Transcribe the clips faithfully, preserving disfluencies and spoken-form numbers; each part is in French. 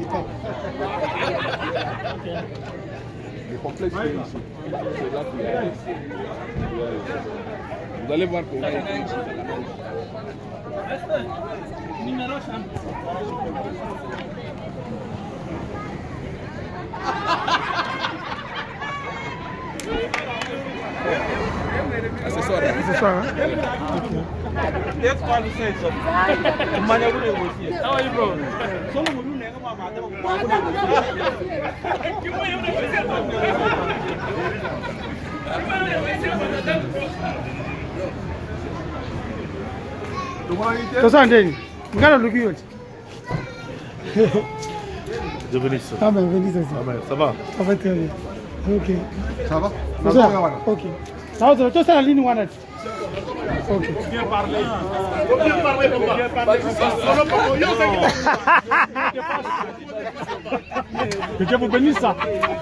stop. Le complexe est ici. C'est là qu'il y a. Vous allez voir qu'on a ici. Numéro cent. Ah, c'est soir. C'est soir, hein? Ok. How are you, bro? Tosa ndeni. Ngana luki yote. Je venais ça. Ah ben venez ça. Ah ben, ça va. Ça va très bien. Ok. Ça va? Tosa. Ok. Ça va, Tosa la ligne one. Ok. Bien parler. Bien parler comme Que Dieu vous bénisse ça.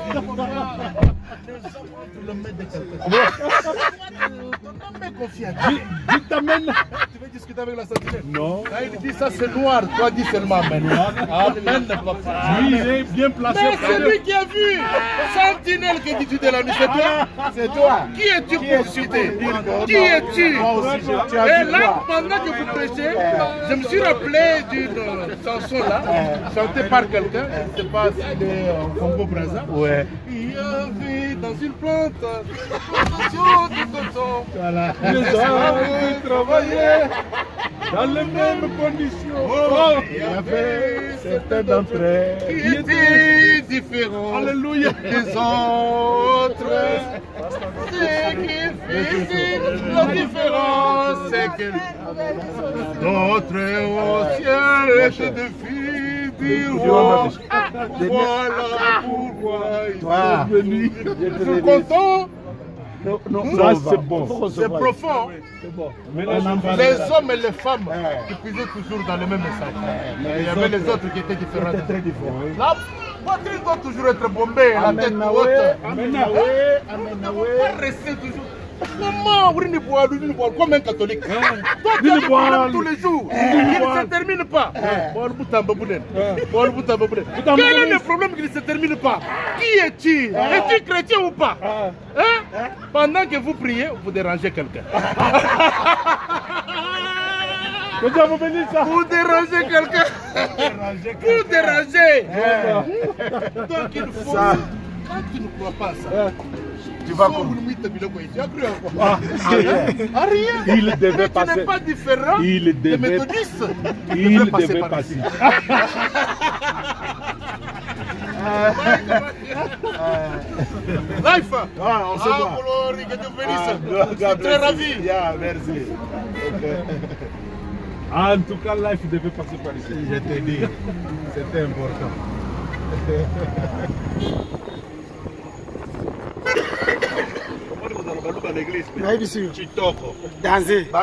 Dis t'amènes. Tu veux discuter avec la sentinelle? Non. Quand il dit ça c'est noir, toi dis seulement amen. Amen, papa. Lui il est bien placé. Mais c'est lui qui a vu. Sentinelle qui dit tu de la nuit, c'est toi? C'est toi. Qui es-tu pour citer? Qui es-tu? Et là, pendant que vous prêchez, je me suis rappelé d'une chanson là, chantée par quelqu'un, je ne sais pas si c'est au Congo-Brazza. Ouais. Il y avait dans une plante, plantation de coton. Voilà. Les hommes travaillaient dans les mêmes conditions. Oh, il y avait certains d'entre eux qui étaient différents. Alléluia. Des autres. Ce qui faisait la différence, c'est que d'autres au ciel étaient des filles du roi. Voilà pourquoi ils sont venus. Ils sont contents. Non, non, ça c'est bon. C'est profond. Bon. Les hommes et les femmes qui puisaient toujours dans le même message. Mais il y avait les autres qui étaient différents. Très différents. La poitrine doit toujours être bombée, la tête haute. Amen. Amen. Rester toujours. Maman, comme un catholique. Toi, tu as des problèmes tous les jours. Il ne se termine pas. Quel est le problème qui ne se termine pas? Qui es-tu? Es-tu chrétien ou pas? Hein? Pendant que vous priez, vous dérangez quelqu'un. Vous dérangez quelqu'un. Vous dérangez. Donc il faut. Quand tu ne crois pas ça, tu vas comme tu as cru à quoi? À rien. Il devait passer. Tu n'es pas différent des méthodistes. Il devait passer. Life. Ah, on se voit. Que Dieu bénisse. Je suis très ravi. Merci. En tout cas, Life devait passer par ici. Je te dis, c'était important. Dans l'église, danser.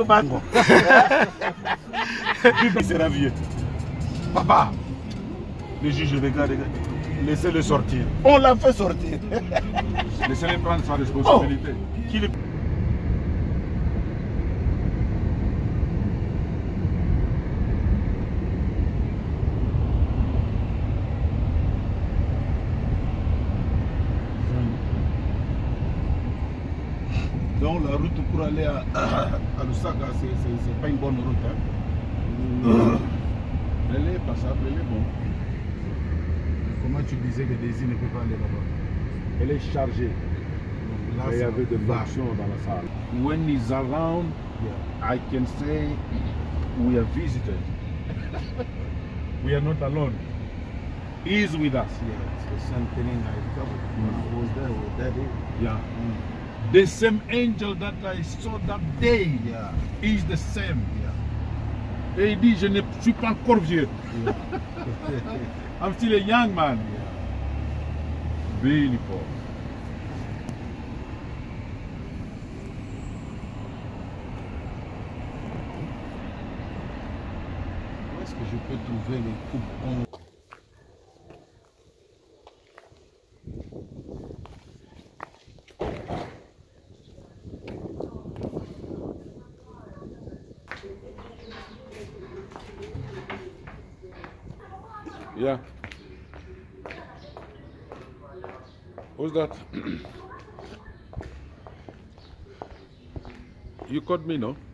Il sera vieux. Papa, le juge regarde, laissez-le sortir. On l'a fait sortir. Laissez-le prendre sa responsabilité. Oh. Qui le... Donc la route pour aller à, à Lusaka, c'est pas une bonne route. Hein. Mmh. Elle est passable, elle est bonne. Comment tu disais que Daisy ne peut pas aller là-bas? Elle est chargée. Là, il y avait des fonctions dans la salle. When he's around, yeah. I can say we are visited. We are not alone. He is with us. Yeah, it's the same thing I covered. I was there with Daddy. Yeah. Mm. The same angel that I saw that day, yeah, is the same. Yeah. Et il dit, je ne suis pas encore vieux. Yeah. I'm still a young man. Yeah. Really poor. Où est-ce que je peux trouver les coupes? Yeah. Who's that? You called me, no?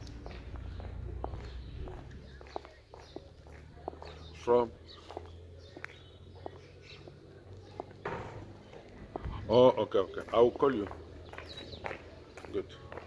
From? Oh, okay, okay. I will call you. Good.